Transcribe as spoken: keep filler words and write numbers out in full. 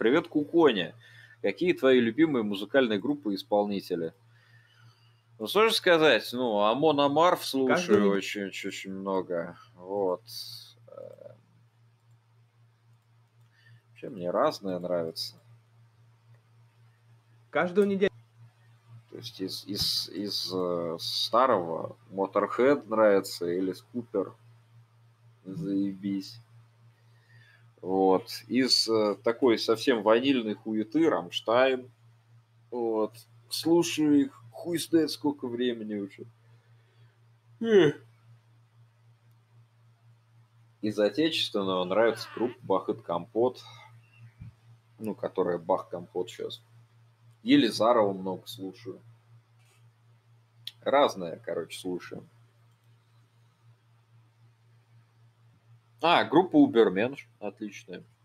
Привет, Куконя. Какие твои любимые музыкальные группы и исполнители? Ну, сложно сказать, ну, Амон Амарф Каждую слушаю неделю очень-очень много. Вот. Э, Вообще мне разное нравится. каждую неделю То есть из, из, из э, старого Motorhead нравится или Скупер. Заебись. Вот. Из э, такой совсем ванильной хуеты Рамштайн. Вот. Слушаю их хуй знает сколько времени уже. Эх. Из отечественного нравится группа Бах и Компот, ну, которая Бах Компот сейчас. Елизарова много слушаю. Разное, короче, слушаю. А, группа Уберменш, отличная.